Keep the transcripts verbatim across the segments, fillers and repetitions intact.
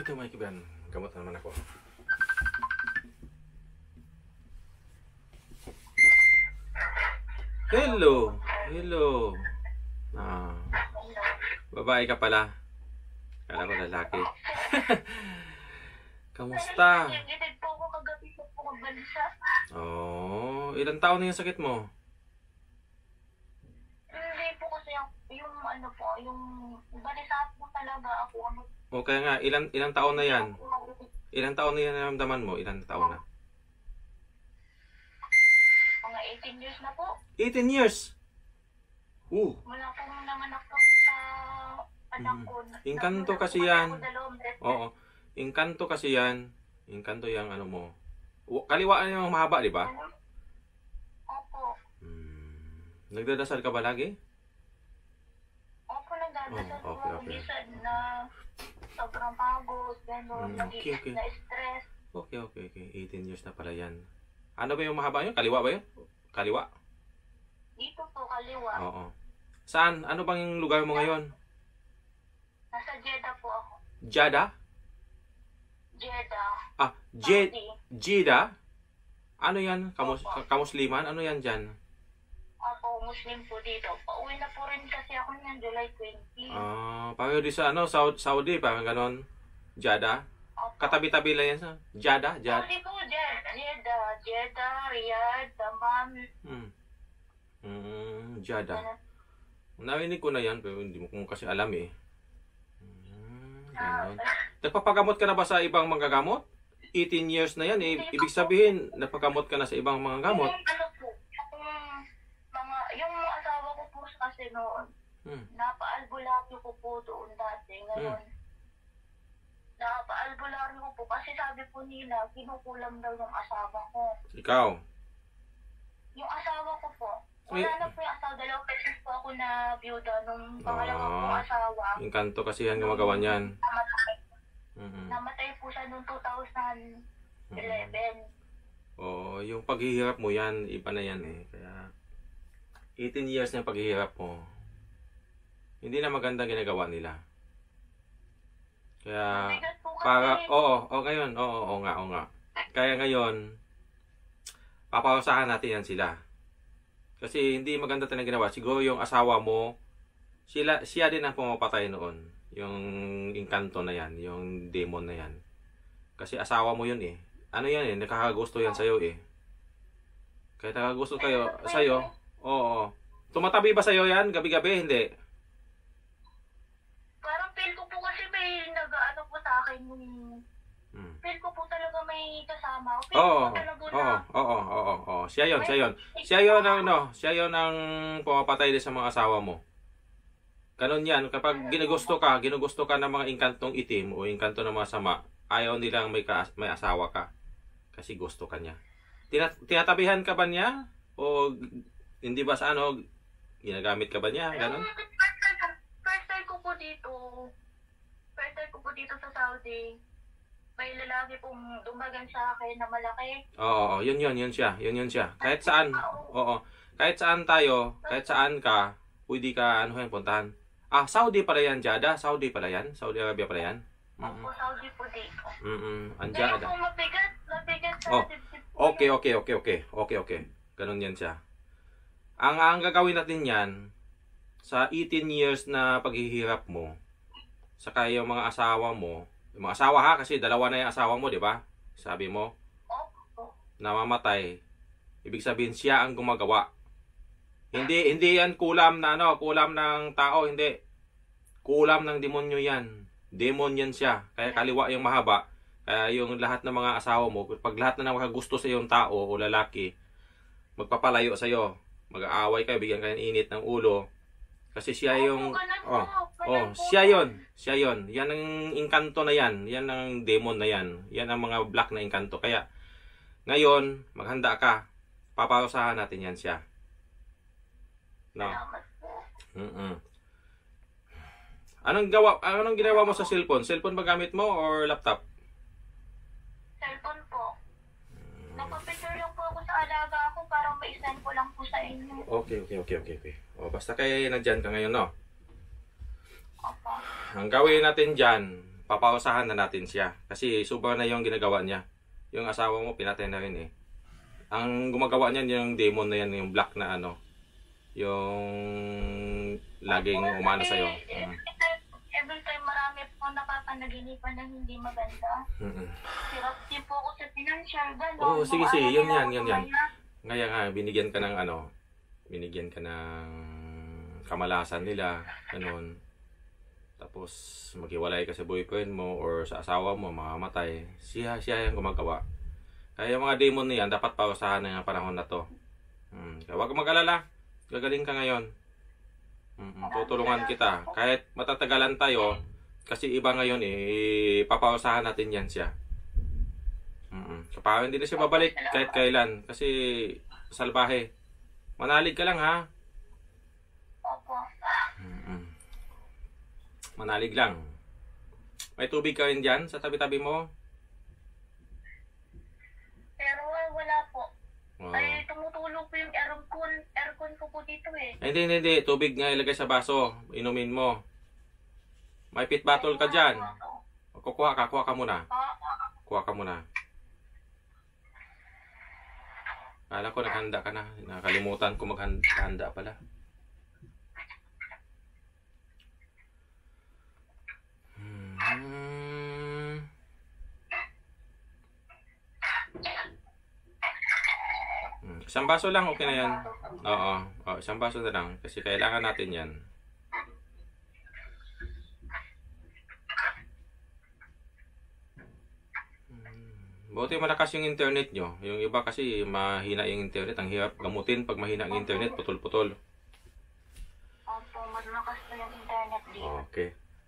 Lapit ang mic, Ben. Gamot na naman ako. Hello! Hello! Ah, babae ka pala. Kala ko lalaki. Kamusta? Nagitid po ako kagabi po po magbalisa. Oh, ilang taon na yung sakit mo? Hindi po kasi yung, yung ano po, yung balisa po talaga ako. Ano, O kaya nga, ilang, ilang taon na yan? Ilang taon na yan naramdaman mo? Ilang taon na? mga eighteen years na po. eighteen years! Uh, Wala pong nanganak po sa anak ko. Inkanto kasi yan. Oo. Inkanto kasi yan. Inkanto yung ano mo. W- Kaliwaan yung mahaba, di ba? Opo. Hmm. Nagdadasal ka ba lagi? Opo, nagdadasal Oh, okay, po. okay. Minsan na sobrang pagod, gano'n, Hmm, nag- okay, okay. na-stress. Okay, okay, okay. eighteen years na pala yan. Ano ba yung mahaba yun? Kaliwa ba yun? Kaliwa? Dito po, kaliwa. Oo. Saan? Ano bang yung lugar mo ngayon? Nasa Jeddah po ako. Jada? Jeddah. Ah, Je Saudi. Jida? Ano yan? Kamus kamusliman? Ano yan dyan? Ako, Muslim po dito. Pauwi na po rin kasi ako niyan, July twenty. Ah, pareho di sa ano, Saudi, Saudi parang ganon. Jada? Opo. Katabi-tabi lang yan sa Jada? Jada? Saudi po, Jeddah. Jeddah, Jeddah, Riyadh, Dammam. Hmm. Hmm, Jada. Ganun. Narinig ko na yan, pero hindi mo ko kasi alam eh. Hmm, Ah, ganon. Nagpapagamot ka na ba sa ibang mga gamot? eighteen years na yan eh. Ibig sabihin, napagamot ka na sa ibang mga gamot. Yung ano po, yung mga, yung asawa ko po kasi noon, Hmm. napaalbularyo ko po doon dati. Ngayon, napaalbularyo ko po kasi sabi po nila, kinukulam daw yung asawa ko. Ikaw? Yung asawa ko po, Ay. wala na po yung asawa. Dalawang beses po ako na byuda nung pangalawa Ah. kong asawa. Inkanto kasi yan gumagawa niyan. Namatay, Mhm. namatay po siya noong two thousand eleven. Oo, yung paghihirap mo yan, iba na yan eh. Kaya, eighteen years na yung paghihirap mo. Hindi na maganda ginagawa nila. Kaya, Mabigat po kasi. para, oo, oo, ngayon, oo, oo nga, oo nga. Kaya ngayon, paparusahan natin yan sila. Kasi hindi maganda talaga ginawa. Siguro yung asawa mo, sila, siya din ang pumapatay noon. Yung inkanto na yan, yung demon na yan. Kasi asawa mo yun eh. Ano yan eh, nakakagusto yan sa'yo eh. Kaya nakakagusto kayo, sa'yo, oo. Tumatabi ba sa'yo yan, gabi-gabi? Hindi. Parang feel ko po kasi may nag-ano po sa akin yung Hmm. feel ko po talaga may kasama. Feel Oo, ko talaga oo, na oo, oo, oo. Siya yun, siya yun. Siya yun ang, no, siya yun ang pumapatay din sa mga asawa mo. Ganun yan, kapag ginugusto ka, ginugusto ka ng mga inkantong itim o inkanto ng mga sama, ayaw nilang may, ka, may asawa ka. Kasi gusto ka niya. Tina, tinatabihan ka ba niya? O hindi ba sa ano, ginagamit ka ba niya? Ganun? Yung first time, first time ko po dito, first time ko po dito sa Saudi, may lalaki pong dumagan sa akin na malaki. Oo, oo, yun yun, yun siya. Yun yun siya. Kahit saan, oo. Kahit saan tayo, kahit saan ka, pwede ka, ano yan, puntahan. Ah, Saudi pala yan, Jada. Saudi pala yan. Saudi Arabia pala yan. Mm-mm. Opo, Saudi po dito. Mm-mm. Ang Ngayon Jada. po mabigat, mabigat sa Oh, dibdib ko Okay, yun. okay, okay, okay. Okay, okay. Ganun yan siya. Ang, ang gagawin natin yan, sa eighteen years na paghihirap mo, saka yung mga asawa mo, yung mga asawa ha, kasi dalawa na yung asawa mo, di ba? Sabi mo, Opo. namamatay. Ibig sabihin siya ang gumagawa. Hindi hindi yan kulam na ano, kulam ng tao, hindi. Kulam ng demonyo yan. Demon yan siya. Kaya kaliwa yung mahaba. Kaya yung lahat ng mga asawa mo, pag lahat na nakagusto sa yung tao o lalaki, magpapalayo sa iyo. Mag-aaway kayo, bigyan kayo ng init ng ulo. Kasi siya yung Opo, ganun po, oh, oh, ganun po. siya yon. Siya yon. Yan ang inkanto na yan. Yan ang demon na yan. Yan ang mga black na inkanto. Kaya ngayon, maghanda ka. Paparusahan natin yan siya. No. Salamat po. Mm-mm. Anong gawa anong ginawa mo sa cellphone? Cellphone ba gamit mo or laptop? Cellphone po. Nagpa-picture lang po ako sa alaga ko para ma-send ko lang po sa inyo. Okay, okay, okay, okay, okay. O basta kaya nandiyan ka ngayon, no? Opo. Ang gawin natin diyan, papausahan na natin siya. Kasi sobra na yung ginagawa niya. Yung asawa mo, pinatay na rin eh. Ang gumagawa niyan, yung demon na yan, yung black na ano. Yung laging umano sa'yo. Mm. Every time marami po napapanaginipan na hindi maganda. Mm-mm. Hirap din po ako sa financial, gano'n. Oo, sige, sige. Yun yan, yun yan. Kaya, Ngayon nga, binigyan ka ng ano, binigyan ka ng kamalasan nila, ganun. Tapos, maghiwalay ka sa boyfriend mo or sa asawa mo, mamamatay. Siya, siya yung gumagawa. Kaya yung mga demon niyan, dapat pausahan na yung panahon na to. Hmm. Kaya huwag kang mag-alala. Gagaling ka ngayon. Hmm. Tutulungan kita. Kahit matatagalan tayo, kasi iba ngayon eh, papausahan natin yan siya. Hmm. Kapag hindi na siya babalik kahit kailan. Kasi salbahe. Manalig ka lang ha. opo. Hmm. Manalig lang. May tubig ka rin dyan sa tabi-tabi mo? Pero eh, wala po. Oh. Ay, tumutulog po yung aircon, aircon ko po dito eh. Ay, hindi, hindi, hindi. Tubig nga ilagay sa baso. Inumin mo. May pit bottle ka dyan. Kukuha ka, kuha ka muna. Ah, Kuha ka muna. Kala ko naghanda ka na. Nakalimutan ko maghanda pala. Hmm. Hmm. Isang baso lang, okay na yan. Oo, oh, isang baso na lang. Kasi kailangan natin yan. Buti malakas yung internet nyo. Yung iba kasi mahina yung internet. Ang hirap gamutin pag mahina ang internet. Putol-putol. opo, malakas po yung internet dito. Okay.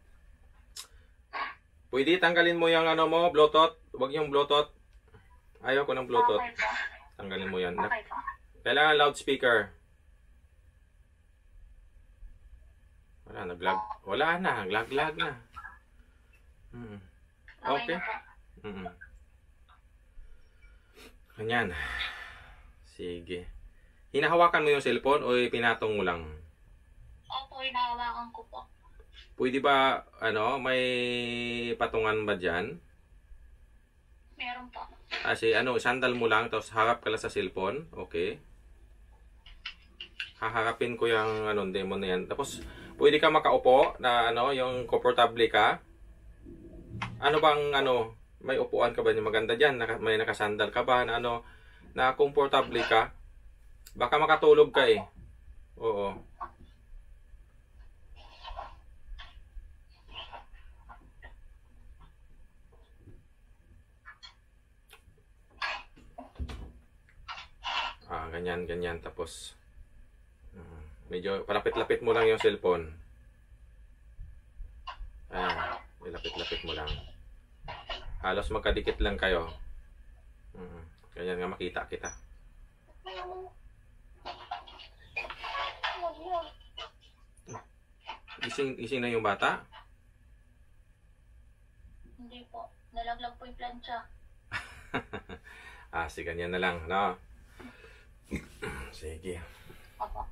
Pwede tanggalin mo yung ano mo, Bluetooth. Huwag yung Bluetooth. Ayaw ko ng Bluetooth. Okay po. Tanggalin mo yan. Okay po. Kailangan loudspeaker. Wala, naglag. Wala na, naglag-lag na. Hmm. Okay. na po. Mm. Ganyan. Sige. Hinahawakan mo yung cellphone o pinatong mo lang? Opo, inahawakan ko po. Pwede ba, ano, may patungan ba dyan? Meron po. Kasi, ano, sandal mo lang, tapos harap ka lang sa cellphone. Okay. Haharapin ko yung, ano, demon na yan. Tapos, pwede ka makaupo na, ano, yung komportable ka. Ano bang, ano, may upuan ka ba yung maganda dyan? Naka, may nakasandal ka ba na, ano, na komportable ka? Baka makatulog ka eh. Oo. Ah, ganyan, ganyan. Tapos, uh, medyo palapit-lapit mo lang yung cellphone. Ayan, ilapit-lapit mo lang. Halos magkadikit lang kayo. Uh, ganyan nga makita kita. Ising, ising na yung bata? Hindi po. Nalaglag po yung plancha. Ah, sige, ganyan na lang, no? Sige. Opo.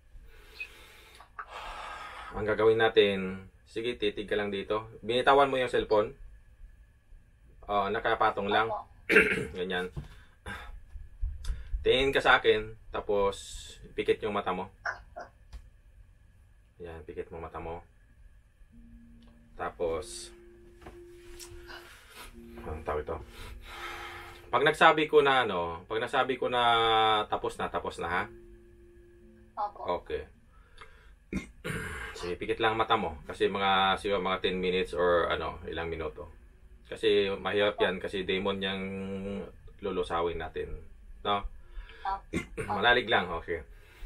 Ang gagawin natin, sige, titig ka lang dito. Binitawan mo yung cellphone. Oh, nakapatong lang. Opo. Ganyan. Tingin ka sa akin, tapos pikit yung mata mo. Yan, pikit mo mata mo. Tapos, anong tawag ito? Pag nagsabi ko na ano, pag nasabi ko na tapos na, tapos na ha? Opo. Okay. Sige, pikit lang mata mo. Kasi mga, siguro mga ten minutes or ano, ilang minuto. Kasi mahirap yan, kasi demon yung lulusawin natin. No? Manalig lang, okay.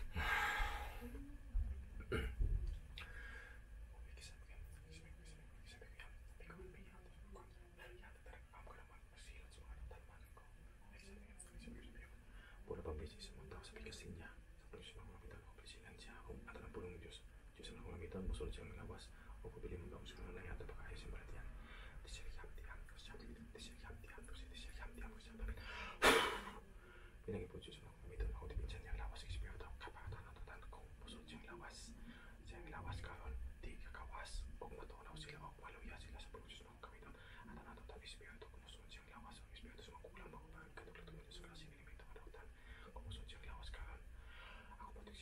Pura pang beses sumunta sa pagkasin niya. Sa pagkasin ng mga o presinan siya. Kung ato ng pulong Diyos. Diyos ang nangulamitan, musunod siyang lawas. O pabili mo daw sa mga nayata baka ayos yung balat yan. Disirikam-tiam ko siya. Disirikam-tiam ko siya. Disirikam-tiam ko siya. Pinag-ipon Diyos ang nangulamitan. Ako di pinsan niyang lawas. Espiritu kapatan at tatan kung musunod siyang lawas. Siyang lawas karon. Di kakawas. O matunaw sila o maluya sila sa pagkasin ng kami.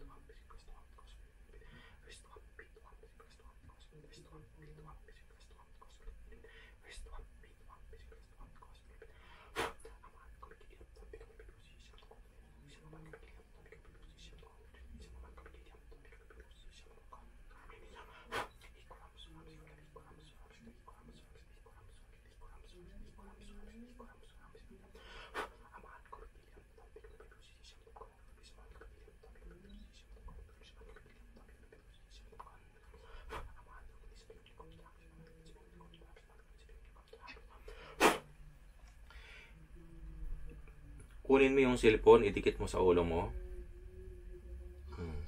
Kunin mo yung cellphone, idikit mo sa ulo mo. Hmm.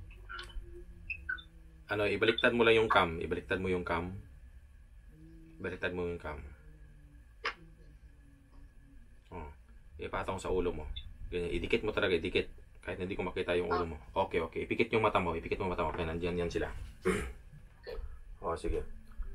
Ano, ibaliktad mo lang yung cam. Ibaliktad mo yung cam. Ibaliktad mo yung cam. Oh. Ipatong sa ulo mo. Ganyan. Idikit mo talaga, idikit. Kahit hindi ko makita yung ulo mo. Okay, okay. Ipikit yung mata mo. Ipikit mo yung mata mo. Kaya nandiyan yan sila. Oh, sige.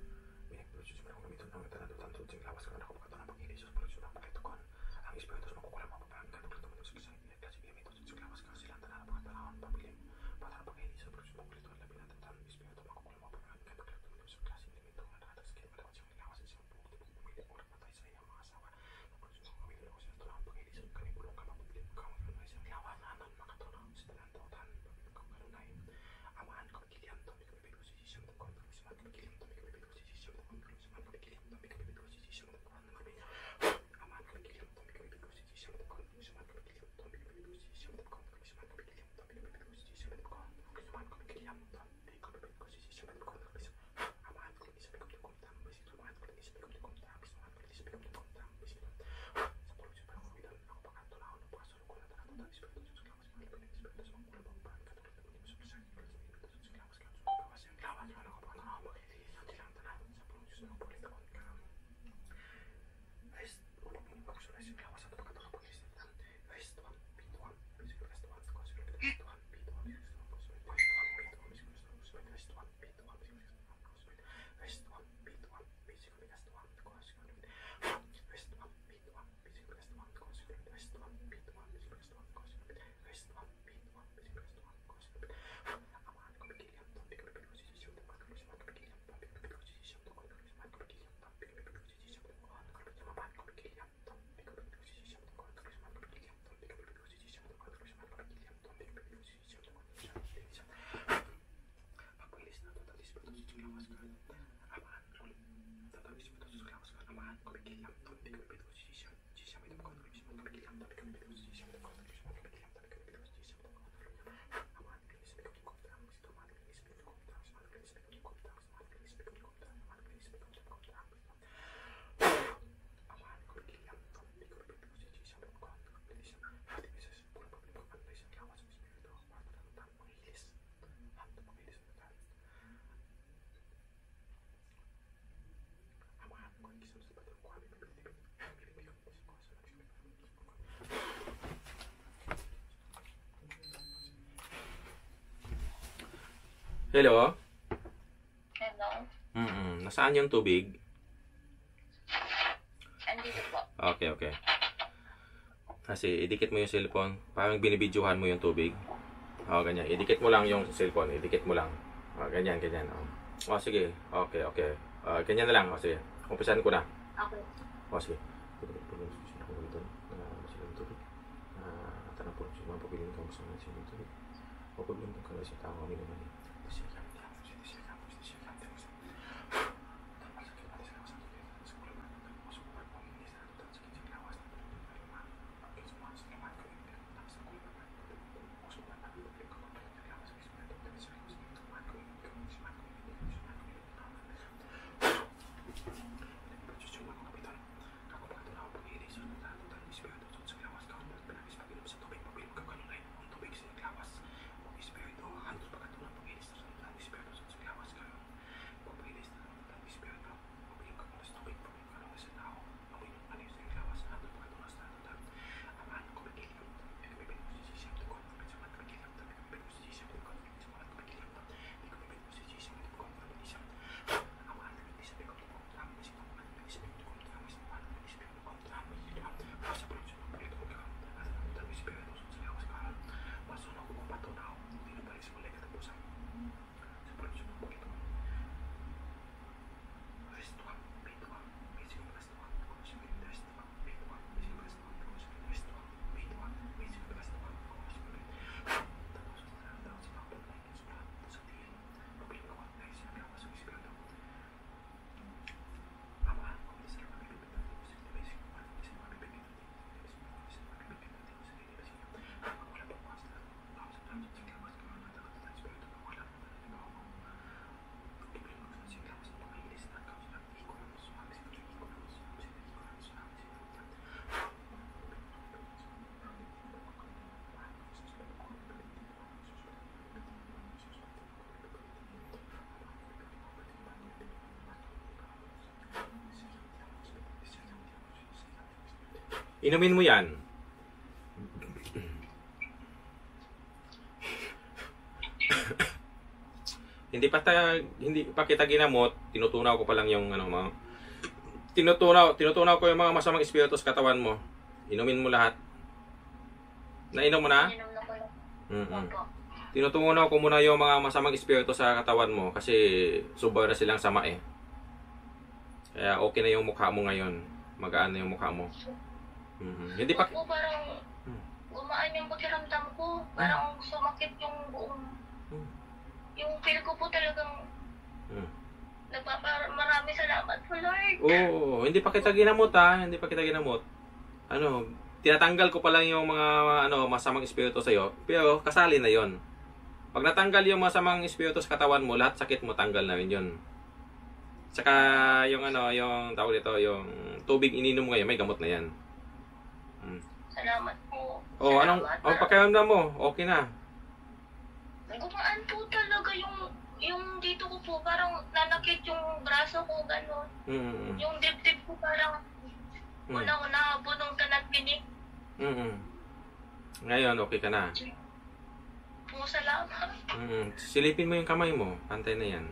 Hello? Hello? Mm-mm. Nasaan yung tubig? Andito po. Okay, okay. Kasi idikit mo yung cellphone. Parang binibidyohan mo yung tubig. O, ganyan. Idikit mo lang yung cellphone. Idikit mo lang. O, ganyan, ganyan. O, o sige. Okay, okay. O, ganyan na lang. O, sige. Umpisahan ko na. Okay. O, sige. Tanong po siya mga pabiling kang gusto na siya ng tubig. O pabiling kang kala siya tao kami naman eh. Inumin mo yan. hindi pa ta, hindi pa kita ginamot, tinutunaw ko pa lang yung ano mga tinutunaw, tinutunaw ko yung mga masamang espiritu sa katawan mo. Inumin mo lahat. Nainom mo na? Ininom na ko lang. Mm-mm. Opo. Tinutunaw ko muna yung mga masamang espiritu sa katawan mo kasi sobra na silang sama eh. Kaya okay na yung mukha mo ngayon. Magaan na yung mukha mo. Mm-hmm. Hindi pa... Po, parang gumaan yung pakiramdam ko. Parang sumakit yung buong... Hmm. Yung feel ko po talagang... Hmm. Nagpapar... Marami salamat po, Lord. Oo, hindi pa kita ginamot ha. Hindi pa kita ginamot. Ano, tinatanggal ko pa lang yung mga ano, masamang espiritu sa'yo. Pero kasali na yon. Pag natanggal yung masamang espiritu sa katawan mo, lahat sakit mo tanggal na rin yun. Saka yung ano, yung tawag dito, yung tubig ininom mo ngayon, may gamot na yan. Hmm. Salamat po. Oh, anong, oh, pakiramdam mo? Okay na. Gumaan po talaga yung yung dito ko po, parang nanakit yung braso ko, gano'n. Mm-hmm. Yung dibdib ko parang Mm. una-una, bunong ka na pinik. Mm-hmm. Ngayon, okay ka na. Po, salamat. Mm-hmm. Silipin mo yung kamay mo. Pantay na yan.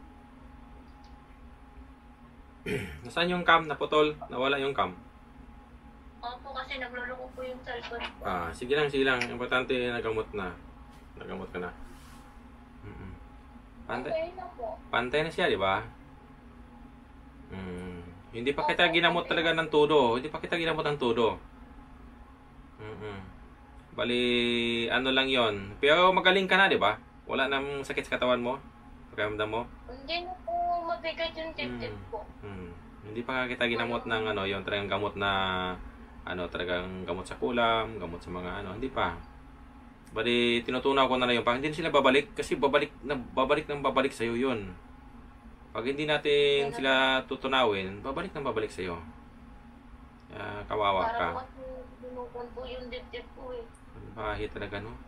Nasaan yung cam? Naputol? Nawala yung cam? Opo, kasi nagluloko po yung cellphone. Ah, sige lang, sige lang. Importante, nagamot na. Nagamot ka na. Mm-hmm. Pantay, Okay na po. pantay na siya, di ba? Mm. Hindi pa kita ginamot talaga ng todo. Hindi pa kita ginamot ng todo. Mm-hmm. Bali, ano lang yon. Pero magaling ka na, di ba? Wala nang sakit sa katawan mo? Pakiramdam mo? Hindi na po mabigat yung dibdib Mm. ko. Hmm. Hindi pa kita ginamot ng ano, yung talagang gamot na ano, talagang gamot sa kulam, gamot sa mga ano, hindi pa. Bali, tinutunaw ko na lang yung pag hindi na sila babalik kasi babalik na babalik nang babalik sa iyo 'yun. Pag hindi natin sila tutunawin, babalik nang babalik sa iyo. Kaya kawawa ka. Parang mas binukon po yung dibdib ko eh. Bakit talaga no?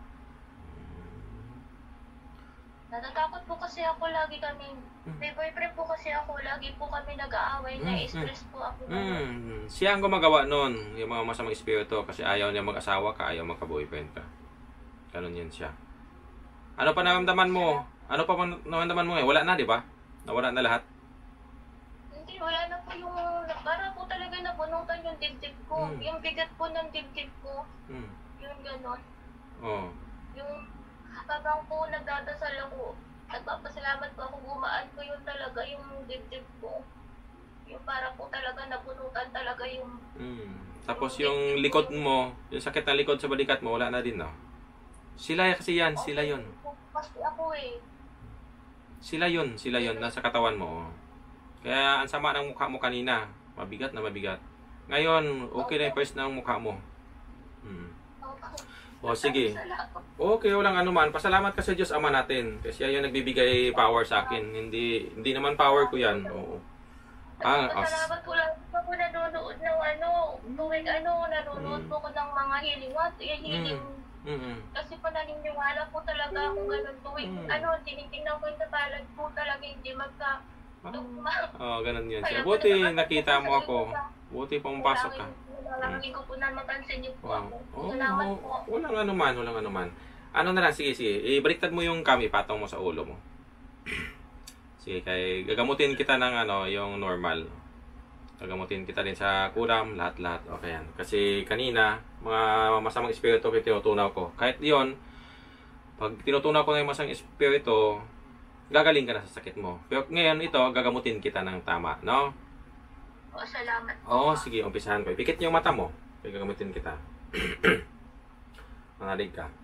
Natatakot po kasi ako lagi kami. May boyfriend po kasi ako. Lagi po kami nag-aaway. Mm, Na-stress po ako. Hmm, siya ang gumagawa noon, yung mga masamang espiritu kasi ayaw niya mag-asawa ka, ayaw magka-boyfriend ka. Ganun yun siya. Ano pa naramdaman mo? Ano pa man- naramdaman mo ngayon? Wala na, di ba? Nawala na lahat. Hindi, wala na po yung... Para po talaga nabunutan yung dibdib ko. Mm. Yung bigat po ng dibdib ko. Hmm. Yung ganon. Oh. Yung habang po nagdadasal ako, nagpapasalamat po ako, gumaan po yun talaga yung dibdib ko. Yung para po talaga nabunutan talaga yung... Hmm. Tapos yung likod mo, yung sakit na likod sa balikat mo, wala na din, no? Sila kasi yan, sila yun. Kasi ako eh. Sila yun, sila yun, nasa katawan mo. Oh. Kaya ang sama ng mukha mo kanina, mabigat na mabigat. Ngayon, okay na yung first ng mukha mo. Hmm. O sige. Okay, walang anuman. Pasalamat ka sa Diyos Ama natin. Kasi siya yung nagbibigay power sa akin. Hindi hindi naman power ko yan. Oo. Ah, as, Salamat po lang ako nanonood ng ano, tuwing ano, nanonood po ko ng mga healing what, yung healing. mm-mm. Kasi pa naniniwala po talaga akong ganun tuwing Mm. ano, tinitingnan ko yung tapalad po talaga hindi magka tugma. Oh, ganun yun siya. Buti nakita mo ako. Buti pumapasok ka. Lagi ko po na mapansin niyo po Wow. ako. Oh, Salamat oh, po. walang anuman, walang anuman. Ano na lang, sige, sige. Ibaliktad mo yung kami, patong mo sa ulo mo. Sige, kay gagamutin kita ng ano, yung normal. Gagamutin kita din sa kulam, lahat-lahat. Okay yan. Kasi kanina, mga masamang espiritu ko tinutunaw ko. Kahit yon, pag tinutunaw ko na yung masamang espiritu, gagaling ka na sa sakit mo. Pero ngayon ito, gagamutin kita ng tama, no? O, salamat po. Oo, sige, umpisahan ko. Ipikit yung mata mo. Kaya gagamitin kita. Manalig ka.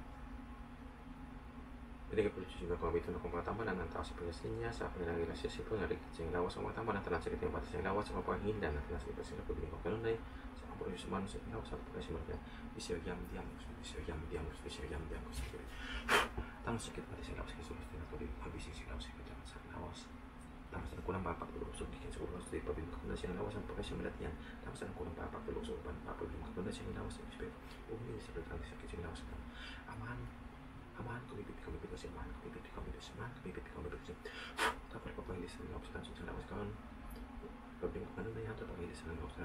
Hindi ka pala siya kung abito na kung matamalan ng tao sa pagkasin niya sa panilang siya sipo na rikit siyang lawas ang matamalan tanan sa kitang batas siyang lawas sa mapahinda na tanan sa ito sila pagbiling ko kanunay sa kapuro yung sumano sa ilaw sa pagkasin mo bisir yam diam bisir yam diam bisir yam diam ko sa kiri tama sakit pati sa lawas kasi gusto na tuloy habising sa lawas sa lawas tama sa kulang papagtulog so dikin sa ulos di pabiling ko na siyang lawas ang pagkasin malat yan tama sa kulang papagtulog so papabiling ko na siyang lawas sa espiritu umili sa pagkasin sa kitang lawas amahan amahan ko bibit ko bibit ko siya amahan ko bibit ko bibit ko amahan ko bibit ko bibit ko siya tapos ko pangilis sa lawas sa lawas kaon pagbiling ko na yan tapos pangilis sa lawas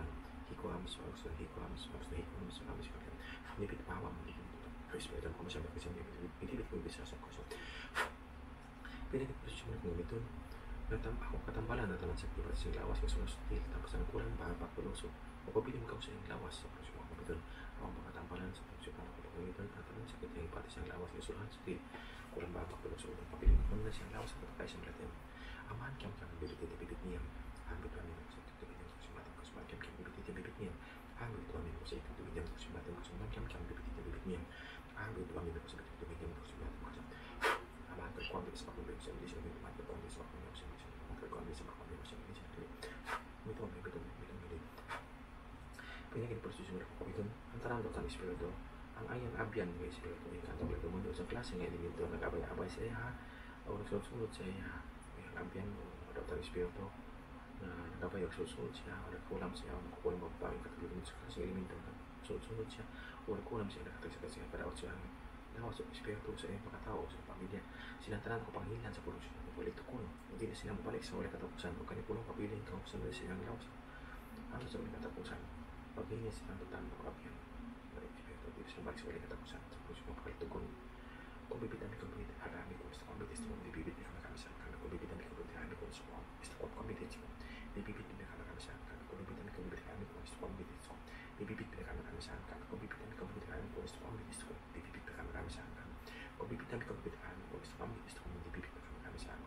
hikuamos, gusto hikuamos, gusto hikuamos, hikuamos, nipit pawa mo dito. First pwede ko masyadong kasi nipit ko bisa sa koso. Pinag-posisyon mo kung ito. Natam ako katambalan na tanan sa kibat sing lawas kasi sutil tapos ang kulang pa papuloso. O pabili mo ka sa lawas sa prosyo mo ito. Ako makatambalan sa prosyo pa ko ito at tanan sa kitang pati sa lawas kasi sulan sutil. Kulang pa papuloso. Pabili mo na sa lawas sa pagkain sa latin. Aman kam kam bibit bibit niya. Ambit kami sa tubig ng sumatin ko sa kam kam bibit bibit niya. Ambit kami sa tubig ng sumatin ko sa kam kam bibit bibit niya. Ambit kami sa tubig ng sumatin ko sa aman ko kung sa pagkain sa hindi sa pagkain sa pagkain sa kami sa mga kami sa mga ito ito may ito may ito pinagin posisyon ko ito ang tarando kang espiritu ang ayang abyan ng espiritu yung kantong ito mundo sa klase ng elemento nag-abay-abay sa iya o nagsusunod sa iya yung abyan o adaptang espiritu na nag-abay o nagsusunod siya o nagkulam siya o nakukulang magpapawin katulad sa klase ng elemento nagsusunod siya o nagkulam siya nakatag sa klase ng padaot siya lawas o espiritu sa iyong pagkatao sa pamilya sinantanan ko panghilan sa polusyon ulit ko no hindi na sila mabalik sa ulit katapusan o kanipulong kapiling ka sa mga silang lawas ano sa ulit katapusan pag hindi silang total makapyan balik espiritu hindi sila balik sa ulit katapusan sa polusyon makalitugon kung bibitan mi kung bibitan harami ko gusto kong bibitan mo bibibit mi ka makamisan kung bibitan mi kung bibitan harami ko gusto kong gusto kong bibitan ko bibibit mi ka makamisan kung bibitan mi kung bibitan harami ko gusto kong bibitan ko bibibit mi ka makamisan kung bibitan mi kung bibitan harami ko gusto kong bibitan ko bibibit mi ka makamisan kung bibitan mi kung bibitan harami ko gusto kong bibitan ko bibibit mi ka makamisan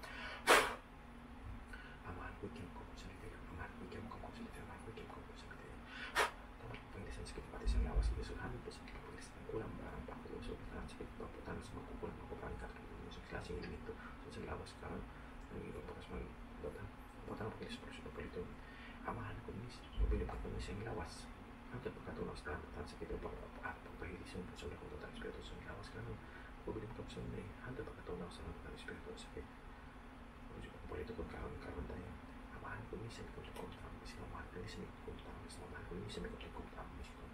aman weekend ko sa litera aman weekend ko sa litera aman weekend ko sa litera dapat pag-lisan sa kita pati sa lawas isuhan po sa kita pag-lisan kulang ba ang pakulo so pagkaan sa kita paputan sa magkukulang makukulang katulong sa klaseng elemento sa lawas ka ang ilo pakas mag-batang batang pag-lisan po sa palito amahan ko nis mabilib ako nis ang lawas ang pagkatulong sa pagkatan sa kita pagpahilisun po sa lakong total espiritu sa lawas ka mabilib ka po sa may handa pagkatulong sa total espiritu sa kita palito ko karon karon tayo amahan ko ni sa ko ko ta mis ko amahan ko ni sa ko ta mis amahan ko ni sa ko ko ta mis ko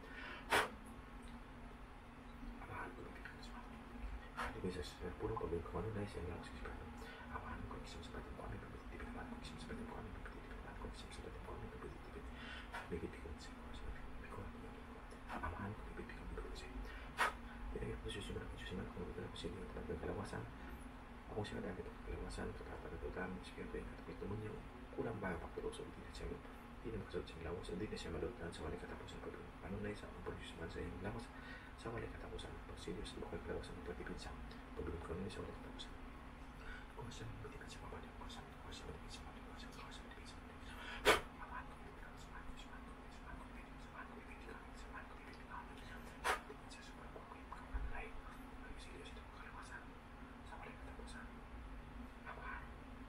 amahan ko ni sa di bisa sa puro ko ko ano na sa lawas ko amahan ko ni sa sa pati ko ni pati ko amahan ko ni sa pati ko ni pati ko amahan ko ni sa pati ko ni pati ko bigit ko sa ko sa ko amahan ko ni pati ko ni pati ko ini posisi mana posisi mana ko ko sini tempat kalawasan ako siya dati kalawasan kapag espiritu yang kata itu punya kurang banyak faktor usul tidak siya hindi na makasod siyang lawas hindi na siya malutan sa wali katapusan pag ano na isa ang produsman sa iyong lawas sa wali katapusan pag serious lokal kalawasan ng pagtipid sa pagbilang ko na sa wali katapusan kung saan matipid sa mabali kung saan kung saan matipid sa mabali kung saan kung saan matipid sa mabali amahan ko pipid ka sa mahan ko sa mahan ko pipid sa mahan ko pipid ka sa mahan ko pipid ka sa super ko ko yung kamalay ang serious ito kalawasan sa wali katapusan amahan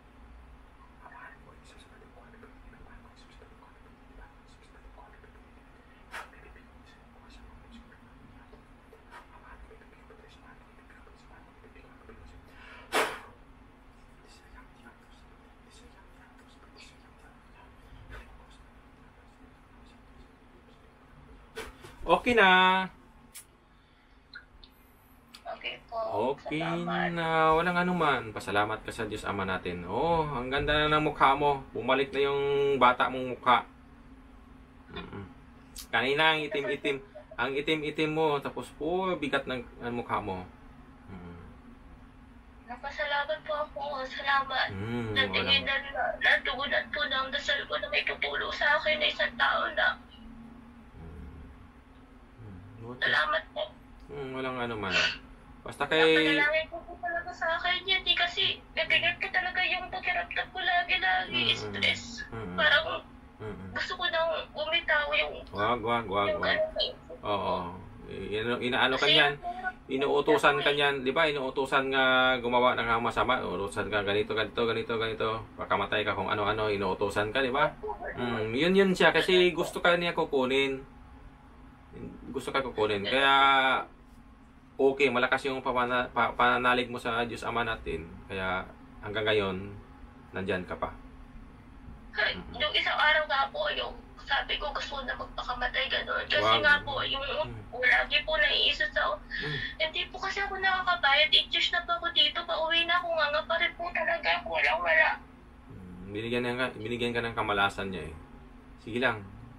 Okay na. Okay po. Okay Salamat. na. Walang anuman. Pasalamat ka sa Diyos Ama natin. Oh, ang ganda na ng mukha mo. Bumalik na yung bata mong mukha. Mm-mm. Kanina ang itim-itim. Ang itim-itim mo. Tapos po, bigat ng, ng mukha mo. Mm. Napasalamat po ako. Salamat. Mm, Natingin walang... na natugunan po ng dasal ko na may tutulong sa akin na isang tao na. Mm. Salamat po. Mm, walang anuman. Basta kay... Napanalangin ko po talaga sa akin yan. Di kasi nabigat ko talaga yung pagkiramdam ko lagi-lagi. Mm, Stress. mm, Parang mm, gusto ko nang umitaw yung... wag, wag, wag, yung wag. ano, Oo. Ina inaano ka kasi niyan. yung- Inuutusan ka niyan, 'di ba? Inuutusan nga gumawa ng masama, inuutusan ka ganito, ganito, ganito, ganito. Pagkamatay ka kung ano-ano, inuutusan ka, 'di ba? Mm, 'yun 'yun siya kasi gusto ka niya kukunin. Gusto ka kukunin. Kaya okay, malakas yung pamana, pa, pananalig mo sa Diyos Ama natin. Kaya hanggang ngayon nandiyan ka pa. Yung isang araw nga po, yung sabi ko gusto na magpakamatay gano'n. Kasi Wag. nga po, yung Mm. lagi po naiisip sa Mm. hindi po kasi ako nakakabayad. eight years na po ako dito. Pauwi na ako nga nga pa rin po talaga ako. Walang wala. Mm, Binigyan, ka, binigyan ka ng kamalasan niya eh. Sige lang.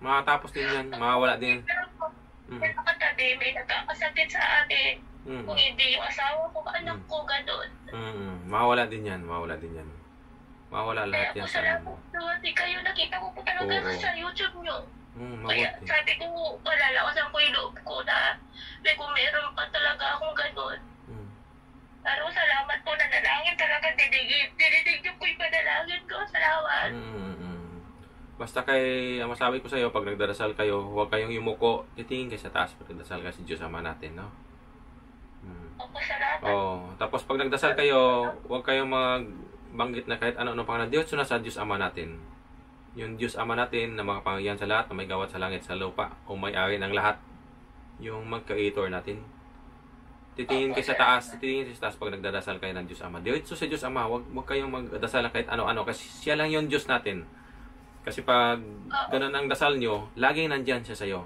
Makatapos din yan. Mawawala din yan. Pero kung Mm. may nakatabi, may nagkakasakit sa akin. Mm. Kung hindi yung asawa ko, anak Mm. ko, gano'n. Mm. Mawawala din yan. Mawawala din yan. Mawawala Kaya lahat ako yan sa salamat ano. duwati kayo. Nakita ko po talaga Oo. sa YouTube nyo. Mm, Kaya mabuti. sabi ko, malalakasan ko yung loob ko na may kung meron pa talaga akong gano'n. Mm. Pero salamat po, nanalangin talaga. Dinidig, dinidig niyo po yung panalangin ko. Salamat. Mm, mm. Basta kay, ang masabi ko sa iyo, pag nagdarasal kayo, huwag kayong yumuko, titingin kayo sa taas pag nagdarasal kayo si Diyos Ama natin, no? Mm. Opo, salamat. Oh, tapos pag nagdasal kayo, huwag kayong magbanggit na kahit ano-ano pangalan. Diyos na sa Diyos Ama natin. Yung Diyos Ama natin na makapangyarihan sa lahat, na may gawat sa langit, sa lupa, o may-ari ng lahat. Yung mag-creator natin. Titingin kayo sa taas, titingin kayo sa taas pag nagdadasal kayo ng Diyos Ama. Diretso sa Diyos Ama, huwag, huwag kayong magdasal kahit ano-ano, kasi siya lang yung Diyos natin. Kasi pag ganun ang dasal nyo, laging nandyan siya sa'yo.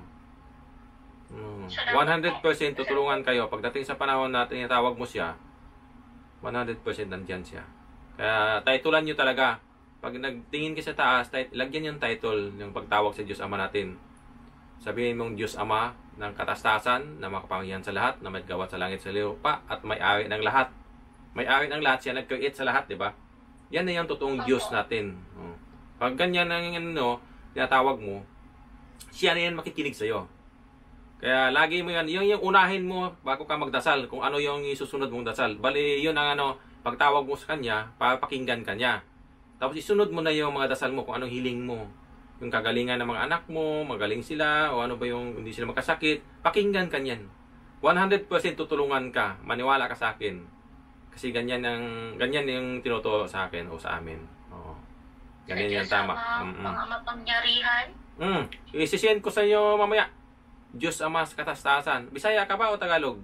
Mm. one hundred percent tutulungan kayo. Pagdating sa panahon na tinatawag mo siya, one hundred percent nandyan siya. Kaya titulan nyo talaga. Pag nagtingin ka sa taas, tit- lagyan yung title, yung pagtawag sa Diyos Ama natin. Sabihin mong Diyos Ama ng katastasan, na makapangyarihan sa lahat, na may gawat sa langit sa lupa, at may-ari ng lahat. May-ari ng lahat, siya nag-create sa lahat, di ba? Yan na yung totoong Diyos natin. Oh. Pag ganyan ang ano, tinatawag mo, siya na yan makikinig sa'yo. Kaya lagi mo yan, yung, yung unahin mo bago ka magdasal, kung ano yung isusunod mong dasal. Bali, yun ang ano, pagtawag mo sa kanya, papakinggan ka niya. Tapos isunod mo na yung mga dasal mo, kung anong hiling mo. Yung kagalingan ng mga anak mo, magaling sila, o ano ba yung hindi sila magkasakit, pakinggan ka niyan. one hundred percent tutulungan ka, maniwala ka sa akin. Kasi ganyan, ang, ganyan yung tinuturo sa akin o sa amin. Oo. Ganyan yung tama. Mga, mga mapangyarihan. Mm. Isisend ko sa inyo mamaya. Diyos Ama sa katastasan. Bisaya ka ba o Tagalog?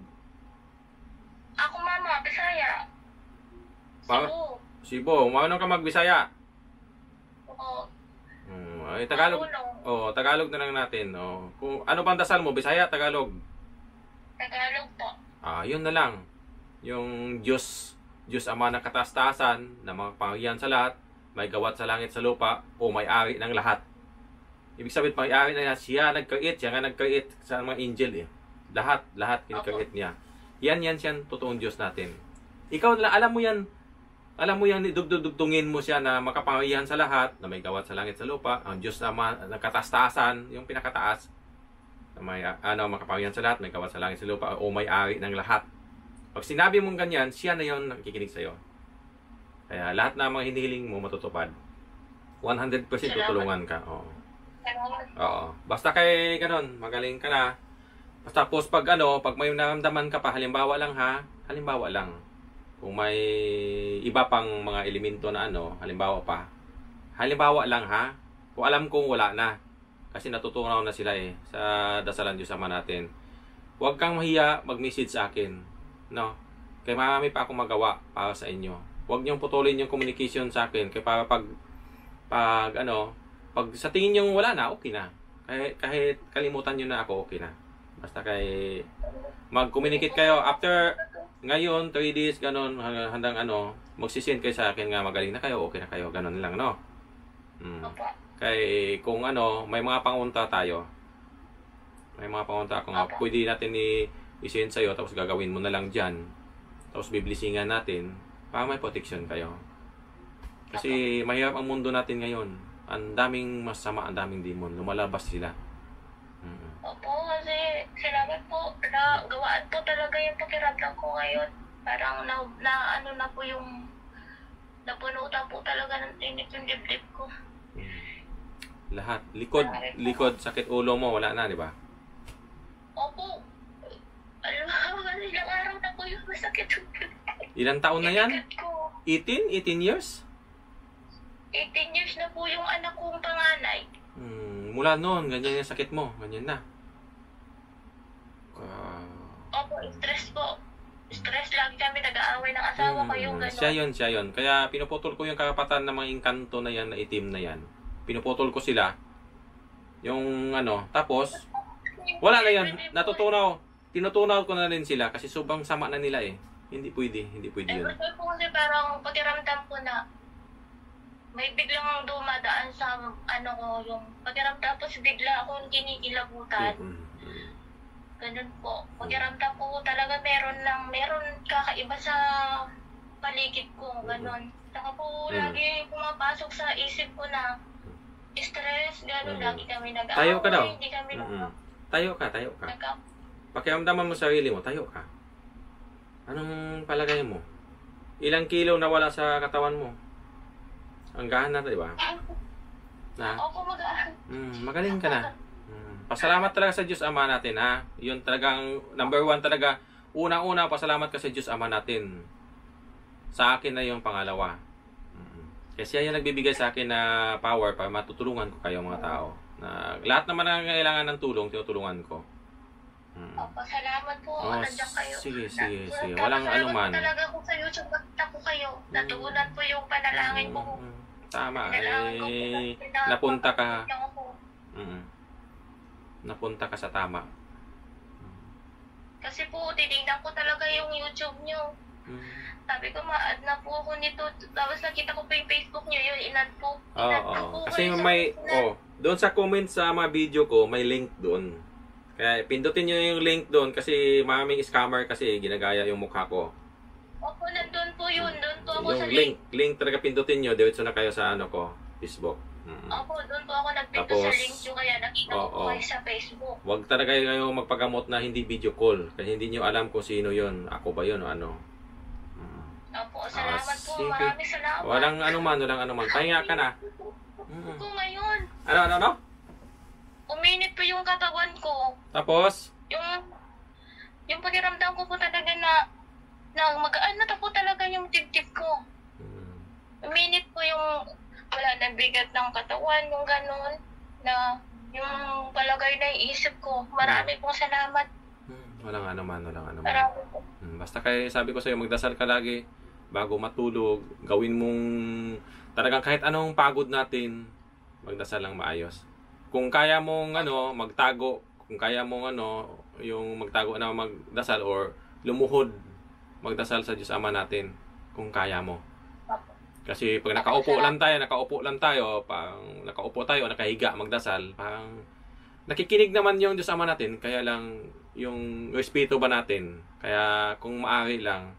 Ako, mama, Bisaya. Pa- Cebu. Cebu. Marunong ka mag-Bisaya? Oo. Mm. Ay, Tagalog. Marunong. Oh, Tagalog na lang natin. Oh. Kung ano bang dasal mo? Bisaya, Tagalog? Tagalog po. Ah, yun na lang. Yung Diyos, Diyos Ama ng katastasan, na mga pangyarihan sa lahat, may gawat sa langit sa lupa, o may-ari ng lahat. Ibig sabihin, may-ari na lahat, siya nag-create, siya nga nag-create sa mga angel eh. Lahat, lahat kinakreate niya. Yan, yan siya, totoong Diyos natin. Ikaw na, alam mo yan, alam mo yan, dugdugtungin mo siya na makapangyarihan sa lahat, na may gawat sa langit sa lupa, ang Diyos na ng katastasan, yung pinakataas, na may, ano, makapangyarihan sa lahat, may gawat sa langit sa lupa, o may-ari ng lahat. Pag sinabi mong ganyan, siya na yon nakikinig sa'yo. Kaya lahat na mga hinihiling mo matutupad. one hundred percent tutulungan ka. Oo. Salamat. Oo. Basta kay ganun, magaling ka na. Basta tapos pag ano, pag may naramdaman ka pa, halimbawa lang ha, halimbawa lang. Kung may iba pang mga elemento na ano, halimbawa pa. Halimbawa lang ha. Kung alam kong wala na. Kasi natutunaw na sila eh sa dasalan Diyos Ama natin. Huwag kang mahiya mag-message sa akin. No? Kaya marami pa akong magawa para sa inyo. Huwag niyong putulin yung communication sa akin. Kaya para pag, pag ano, pag sa tingin nyo wala na, okay na. Kahit, kahit kalimutan nyo na ako, okay na. Basta kay mag-communicate kayo. After ngayon, three days, ganun, handang ano, magsisend kayo sa akin nga magaling na kayo, okay na kayo. Ganun lang, no? Hmm. Opo. Kay kung ano, may mga pangunta tayo. May mga pangunta ako nga. Pwede natin i- i-send sa'yo, tapos gagawin mo na lang dyan. Tapos biblisingan natin para may protection kayo. Kasi mahirap ang mundo natin ngayon. Ang daming masama, ang daming demon. Lumalabas sila. Mm. Opo, kasi salamat po. Na, gawaan po talaga yung pakiramdam ko ngayon. Parang na, na ano na po yung napunutan po talaga ng tinik yung dibdib ko. Mm. Lahat. Likod, likod, sakit ulo mo, wala na, di ba? Opo. Alam mo, ilang araw na po yung masakit yung Ilang taon na yan? tinik ko. eighteen? eighteen years? eighteen years na po yung anak kong panganay. Hmm, mula noon, ganyan yung sakit mo. Ganyan na. Uh, Opo, stress po. Stress lagi kami nag-aaway ng asawa ko yung gano'n. Siya yun, siya yun. Kaya pinuputol ko yung karapatan ng mga inkanto na yan, na itim na yan. Pinuputol ko sila. Yung ano, tapos, wala na yan. Natutunaw. Tinutunaw ko na rin sila kasi sobrang sama na nila eh. Hindi pwede, hindi pwede Eh, yun. gusto ko kasi parang pakiramdam ko na may biglang dumadaan sa ano ko, yung pakiramdam, tapos bigla akong kinikilabutan. Mm-mm. Ganun po. Pakiramdam ko talaga meron lang, meron kakaiba sa paligid ko. Ganun. Saka po Mm. lagi pumapasok sa isip ko na stress, ganun. Mm. Lagi kami nag-aaway. Tayo ka daw. Hindi kami Mm-mm. Tayo ka, tayo ka. nag Pakiramdaman mo sa sarili mo, tayo ka. Anong palagay mo? Ilang kilo na wala sa katawan mo? Ang gahan na, di ba? Na? Ako mag- Mm, magaling ka na. Mm. Pasalamat talaga sa Diyos Ama natin, ha? Yun talagang, number one talaga, unang-una, pasalamat ka sa Diyos Ama natin. Sa akin na yung pangalawa. Mm. Kasi yan yung nagbibigay sa akin na power para matutulungan ko kayo mga tao. Na, lahat naman ang kailangan ng tulong, tinutulungan ko. Mm. Opo, salamat po. Oh, Nandiyan kayo. sige, sige, Na- sige. nagpapasalamat Walang po anuman. talaga ako sa YouTube. Nakita ko kayo. Natugunan po yung panalangin ko. Mm, tama, Panalangin ko po. eh, Pina- napunta ka. Ako po. Mm. Napunta ka sa tama. Kasi po, tinignan ko talaga yung YouTube nyo. Mm. Sabi ko, ma-add na po ako nito. Tapos nakita ko po yung Facebook nyo, yun, inad po. Oo, Inad na oo. po Kasi kayo sa may, inad. oh, doon sa comment sa mga video ko, may link doon. Kaya pindutin nyo yung link doon kasi maraming scammer kasi ginagaya yung mukha ko. Opo, nandun po yun. Doon po ako sa Yung link. link, link talaga pindutin nyo, diretso na kayo sa ano ko, Facebook. Mm. Opo, doon po ako nagpinto Tapos, sa link nyo. Kaya nakita ko po oo. kayo sa Facebook. Huwag talaga kayo magpagamot na hindi video call kasi hindi nyo alam kung sino yon, ako ba yon o ano. Mm. Opo, salamat Ah, po. sige. Maraming salamat. Walang anuman, walang anuman. Pahinga ka na. Mm. Po ngayon, Ano, ano, ano? uminit po yung katawan ko. Tapos, Yung, yung pakiramdam ko po talaga na, na magaan na po talaga yung dibdib ko. mm, Uminit po yung, wala na bigat ng katawan, yung ganun, na yung palagay na iisip ko. Marami pong salamat. mm, walang anuman, walang anuman. Marami po. Mm, Basta kay sabi ko sa'yo, magdasal ka lagi bago matulog. Gawin mong talagang kahit anong pagod natin, magdasal lang maayos. Kung kaya mong ano, magtago, kung kaya mong ano, yung magtago na magdasal or lumuhod, magdasal sa Diyos Ama natin kung kaya mo. Kasi pag nakaupo lang tayo, nakaupo lang tayo, pang nakaupo tayo o nakahiga magdasal, parang nakikinig naman yung Diyos Ama natin, kaya lang yung espiritu ba natin. Kaya kung maaari lang,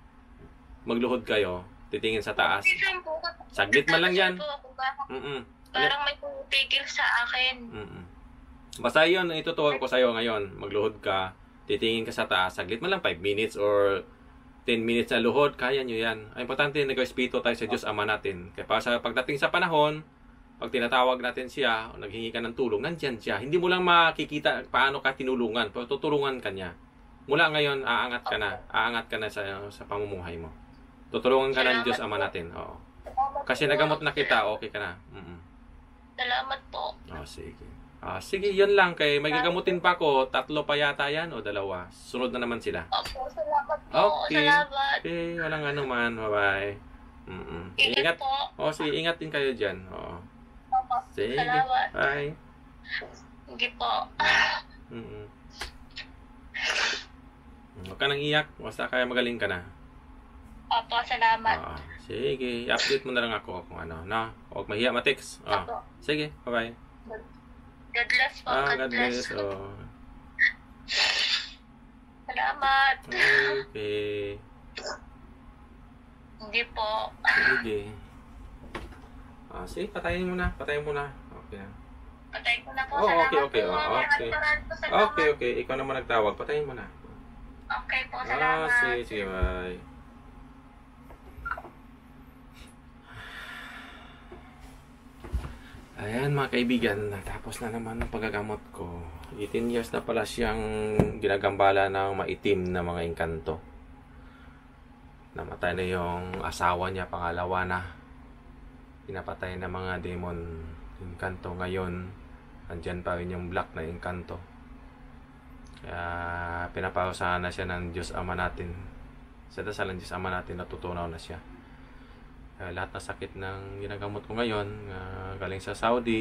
magluhod kayo, titingin sa taas. Minsan po, Saglit man lang yan. po ako, parang, Mm-mm. parang may pumipigil sa akin. Mm-mm. Basta yun, ituturo ko sa'yo ngayon. Magluhod ka, titingin ka sa taas, saglit man lang, five minutes or ten minutes na luhod, kaya nyo yan. Ang importante, nag-espiritu tayo sa Diyos Ama natin. Kaya para sa pagdating sa panahon, pag tinatawag natin siya, o naghingi ka ng tulong, nandyan siya. Hindi mo lang makikita paano ka tinulungan, pero tutulungan ka niya. Mula ngayon, aangat ka na. Aangat ka na sa, sa pamumuhay mo. Tutulungan ka ng Diyos Ama natin. Oo. Kasi nagamot na kita, okay ka na. Mm-mm. Salamat po. Oh, sige. Ah, sige, yun lang. Kay may gagamutin pa ako. Tatlo pa yata yan o dalawa. Sunod na naman sila. Opo, salamat po. Okay. Salamat. Okay, walang anuman. Bye-bye. Mm-mm. Ingat Ingat. po. Oh, sige, ingat din kayo dyan. Oo. Opo. Sige. Salamat. Bye. Sige po. Mm-mm. Huwag ka nang iyak. Basta kaya magaling ka na. Opo, salamat. Ah, sige, i-update mo na lang ako kung ano. Na, huwag mahiya matix. Oh. Opo. Sige, bye-bye. God bless po. Ah, God God bless. bless. Oh. Salamat. Okay. Hindi po. Sige. Ah, sige, patayin mo na. Patayin mo na. Okay na. Patay ko na po. Oh, Salamat okay, okay. po. Oh, okay. Maraming maraming po salamat. Okay, okay. Ikaw naman nagtawag. Patayin mo na. Okay po, Ah, salamat. sige, sige. Bye. Ayan mga kaibigan, natapos na naman ang paggagamot ko. eighteen years na pala siyang ginagambala ng maitim na mga engkanto. Namatay na yung asawa niya, pangalawa na. Pinapatay na mga demon engkanto. Ngayon, andyan pa rin yung black na engkanto. Kaya pinaparusahan na siya ng Diyos Ama natin. Sa dasal ng Diyos Ama natin, natutunaw na siya. Uh, lahat ng sakit ng ginagamot ko ngayon, uh, galing sa Saudi,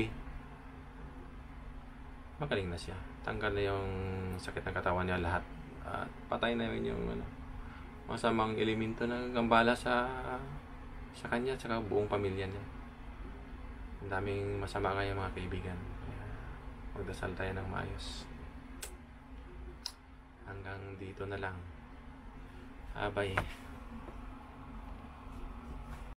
magaling na siya. Tanggal na yung sakit ng katawan niya lahat. At uh, patay na rin yung ano, masamang elemento na gambala sa sa kanya at sa buong pamilya niya. Ang daming masama ngayon mga kaibigan. Kaya magdasal tayo ng maayos. Hanggang dito na lang. Abay.